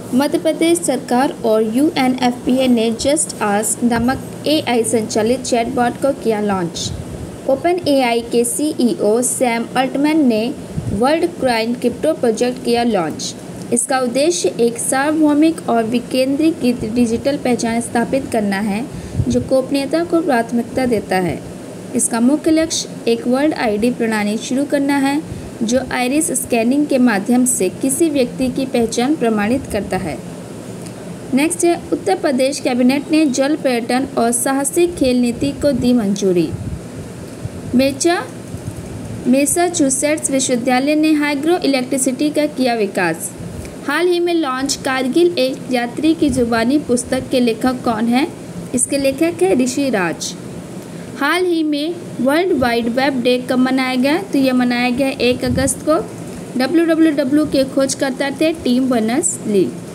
मध्य प्रदेश सरकार और यूएनएफपीए ने जस्ट आस्क नामक एआई संचालित चैटबॉट को किया लॉन्च। ओपन एआई के सीईओ सैम अल्टमैन ने वर्ल्ड क्राइम क्रिप्टो प्रोजेक्ट किया लॉन्च। इसका उद्देश्य एक सार्वभौमिक और विकेंद्रीकृत डिजिटल पहचान स्थापित करना है जो गोपनीयता को प्राथमिकता देता है। इसका मुख्य लक्ष्य एक वर्ल्ड आईडी प्रणाली शुरू करना है जो आइरिस स्कैनिंग के माध्यम से किसी व्यक्ति की पहचान प्रमाणित करता है। नेक्स्ट है, उत्तर प्रदेश कैबिनेट ने जल पर्यटन और साहसिक खेल नीति को दी मंजूरी। मैसाचुसेट्स विश्वविद्यालय ने हाइड्रो इलेक्ट्रिसिटी का किया विकास। हाल ही में लॉन्च कारगिल एक यात्री की जुबानी पुस्तक के लेखक कौन है? इसके लेखक है ऋषि राज। हाल ही में वर्ल्ड वाइड वेब डे कब मनाया गया? तो यह मनाया गया 1 अगस्त को। www के खोजकर्ता थे टिम बर्नर्स-ली।